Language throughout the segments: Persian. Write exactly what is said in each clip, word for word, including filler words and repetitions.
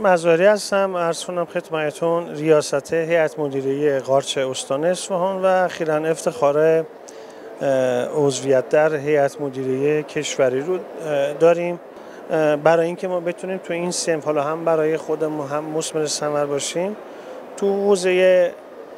مظاهری هستم. عرض کنم خدمتتون ریاست هیئت مدیره قارچ استان اصفهان و اخیراً افتخار عضویت در هیئت مدیره کشوری رو داریم. برای اینکه ما بتونیم تو این صنف، حالا هم برای خودمون هم مثمر ثمر باشیم، تو حوزه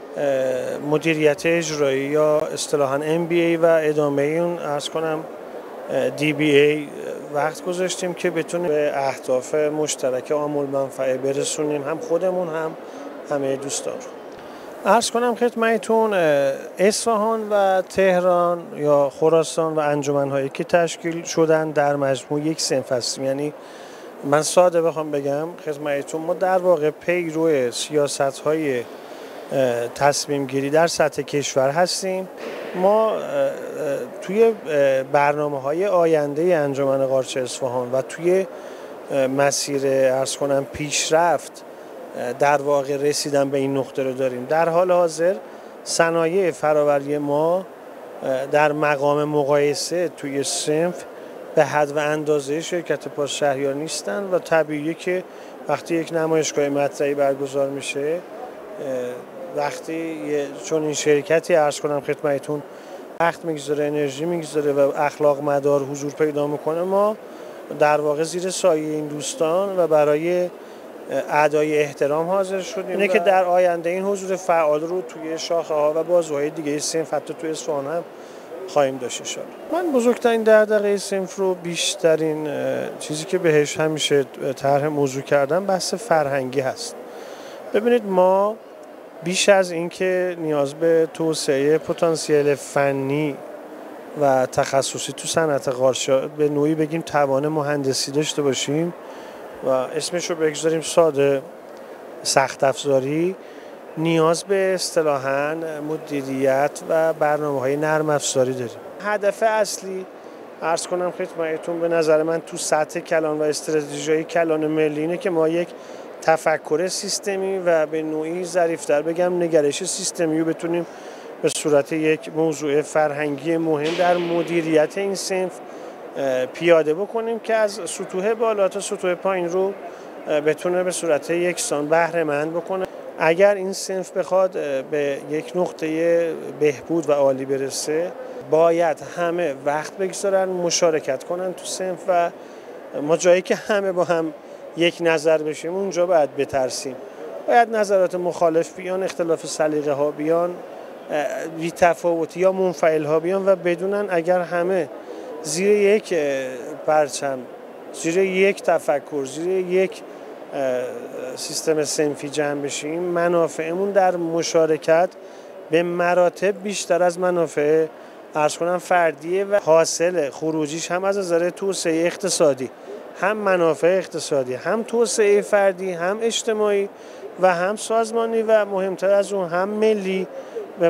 مدیریت اجرایی یا اصطلاحاً ام بی ای و ادامه اون عرض کنم دی بی ای وقت گذاشتیم که بتونیم به اهداف مشترک عامل منفعه برسونیم، هم خودمون هم همه دوستان رو. عرض کنم خدمتتون اصفهان و تهران یا خراسان و انجمن‌هایی که تشکیل شدن در مجموع یک صنف هستیم. یعنی من ساده بخوام بگم خدمتتون، ما در واقع پیرو سیاست‌های تصمیم گیری در سطح کشور هستیم. ما توی برنامه‌های آینده انجمن قارچ اصفهان و توی مسیر عرض کنم پیشرفت در واقع رسیدن به این نقطه رو داریم. در حال حاضر صنایع فرآوری ما در مقام مقایسه توی صنف به حد و اندازه شرکت پاسشهریار نیستن و طبیعیه که وقتی یک نمایشگاه مطرحی برگزار میشه، وقتی چون این شرکتی عرض کنم خدمتتون وقت میگذاره، انرژی میگذاره و اخلاق مدار حضور پیدا میکنه، ما در واقع زیر سایه این دوستان و برای ادای احترام حاضر شدیم. اینه که در آینده این حضور فعال رو توی شاخه ها و بازوهای دیگه صنف حتی توی اصفهان هم خواهیم داشت ان شاءالله. من بزرگترین دغدغه صنف رو، بیشترین چیزی که بهش همیشه طرح موضوع کردم، بحث فرهنگی هست. ببینید، ما بیش از اینکه نیاز به توسعه پتانسیل فنی و تخصصی تو صنعت قارچ به نوعی بگیم توان مهندسی داشته باشیم و اسمش رو بگذاریم ساده سخت افزاری، نیاز به اصطلاحاً مدیریت و برنامه‌های نرم افزاری داریم. هدف اصلی عرض کنم خدمتتون به نظر من تو سطح کلان و استراتژی‌های کلان ملی اینه که ما یک تفکر سیستمی و به نوعی ظریف‌تر بگم نگرش سیستمی رو بتونیم به صورت یک موضوع فرهنگی مهم در مدیریت این صنف پیاده بکنیم که از سطوح بالا تا سطوح پایین رو بتونه به صورت یکسان بهره مند بکنه. اگر این صنف بخواد به یک نقطه بهبود و عالی برسه، باید همه وقت بگذارن، مشارکت کنن تو صنف و ما جایی که همه با هم یک نظر بشیم اونجا باید بترسیم. باید نظرات مخالف بیان، اختلاف سلیقه ها بیان، بی تفاوتی یا منفعل ها بیان و بدونن اگر همه زیر یک پرچم، زیر یک تفکر، زیر یک سیستم صنفی جمع بشیم، منافعمون در مشارکت به مراتب بیشتر از منافع عرض کنم فردیه و حاصل خروجیش هم از نظر توسعه اقتصادی، هم منافع اقتصادی، هم توسعه فردی، هم اجتماعی و هم سازمانی و مهمتر از اون هم ملی